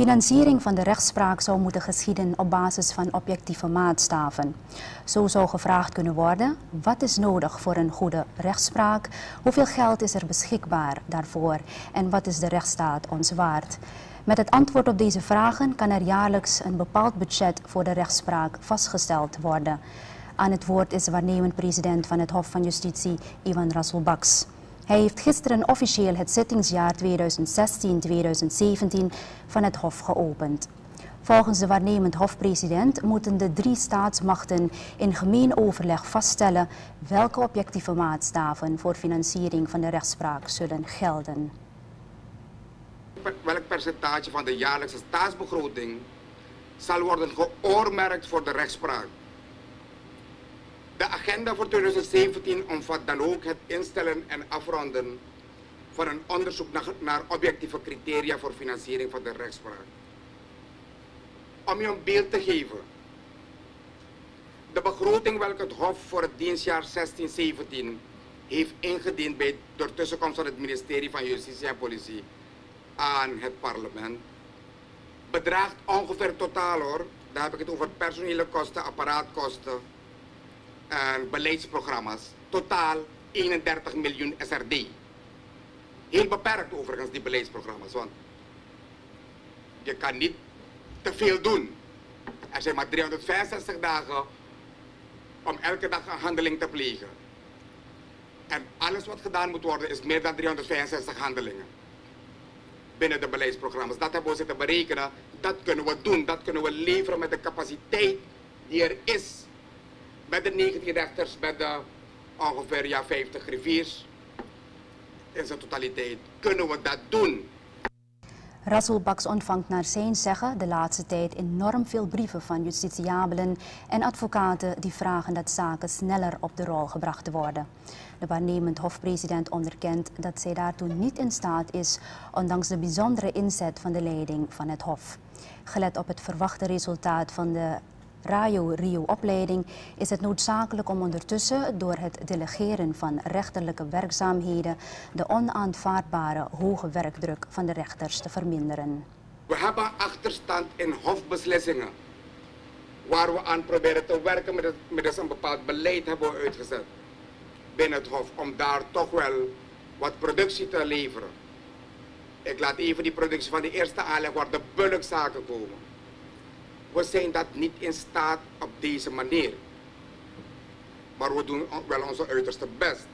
Financiering van de rechtspraak zou moeten geschieden op basis van objectieve maatstaven. Zo zou gevraagd kunnen worden: wat is nodig voor een goede rechtspraak? Hoeveel geld is er beschikbaar daarvoor? En wat is de rechtsstaat ons waard? Met het antwoord op deze vragen kan er jaarlijks een bepaald budget voor de rechtspraak vastgesteld worden. Aan het woord is waarnemend president van het Hof van Justitie, Ivan Rasulbaks. Hij heeft gisteren officieel het zittingsjaar 2016-2017 van het Hof geopend. Volgens de waarnemend hofpresident moeten de 3 staatsmachten in gemeen overleg vaststellen welke objectieve maatstaven voor financiering van de rechtspraak zullen gelden. Welk percentage van de jaarlijkse staatsbegroting zal worden geoormerkt voor de rechtspraak? De agenda voor 2017 omvat dan ook het instellen en afronden van een onderzoek naar objectieve criteria voor financiering van de rechtspraak. Om je een beeld te geven, de begroting welke het Hof voor het dienstjaar 16-17 heeft ingediend door tussenkomst van het ministerie van Justitie en Politie aan het parlement, bedraagt ongeveer totaal hoor, daar heb ik het over personele kosten, apparaatkosten en beleidsprogramma's, totaal 31 miljoen SRD. Heel beperkt overigens die beleidsprogramma's, want je kan niet te veel doen. Er zijn maar 365 dagen om elke dag een handeling te plegen. En alles wat gedaan moet worden is meer dan 365 handelingen binnen de beleidsprogramma's. Dat hebben we zitten berekenen, dat kunnen we doen, dat kunnen we leveren met de capaciteit die er is. Met de 19 rechters, met de ongeveer 50 griffiers in zijn totaliteit, kunnen we dat doen. Rasulbaks ontvangt naar zijn zeggen de laatste tijd enorm veel brieven van justitiabelen en advocaten die vragen dat zaken sneller op de rol gebracht worden. De waarnemend hofpresident onderkent dat zij daartoe niet in staat is, ondanks de bijzondere inzet van de leiding van het Hof. Gelet op het verwachte resultaat van de RAJO-RIO-opleiding is het noodzakelijk om ondertussen door het delegeren van rechterlijke werkzaamheden de onaanvaardbare hoge werkdruk van de rechters te verminderen. We hebben achterstand in hofbeslissingen waar we aan proberen te werken met een bepaald beleid hebben we uitgezet binnen het Hof om daar toch wel wat productie te leveren. Ik laat even die productie van de eerste aanleg waar de bulkzaken komen. We zijn dat niet in staat op deze manier. Maar we doen wel onze uiterste best.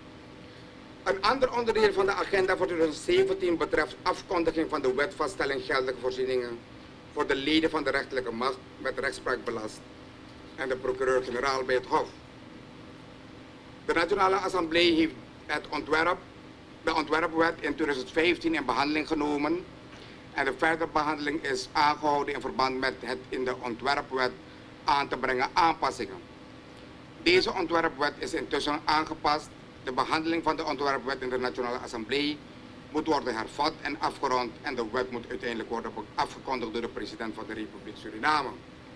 Een ander onderdeel van de agenda voor 2017 betreft afkondiging van de wet vaststelling geldelijke voorzieningen voor de leden van de rechterlijke macht met rechtspraak belast en de procureur-generaal bij het Hof. De Nationale Assemblée heeft de ontwerpwet in 2015 in behandeling genomen. En de verdere behandeling is aangehouden in verband met het in de ontwerpwet aan te brengen aanpassingen. Deze ontwerpwet is intussen aangepast. De behandeling van de ontwerpwet in de Nationale Assemblée moet worden hervat en afgerond en de wet moet uiteindelijk worden afgekondigd door de president van de Republiek Suriname.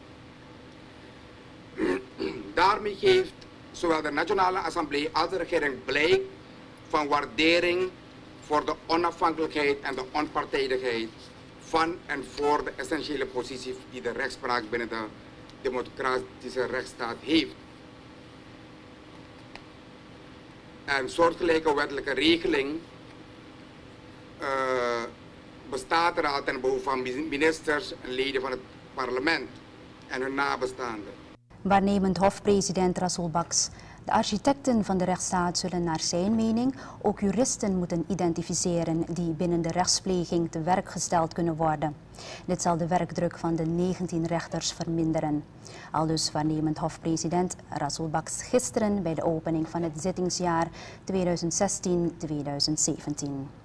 Daarmee geeft zowel de Nationale Assemblée als de regering blijk van waardering voor de onafhankelijkheid en de onpartijdigheid van en voor de essentiële positie die de rechtspraak binnen de democratische rechtsstaat heeft. Een soortgelijke wettelijke regeling bestaat er al ten behoeve van ministers en leden van het parlement en hun nabestaanden. Waarnemend hofpresident Rasulbaks. De architecten van de rechtsstaat zullen naar zijn mening ook juristen moeten identificeren die binnen de rechtspleging te werk gesteld kunnen worden. Dit zal de werkdruk van de 19 rechters verminderen. Aldus waarnemend hofpresident Rasulbaks gisteren bij de opening van het zittingsjaar 2016-2017.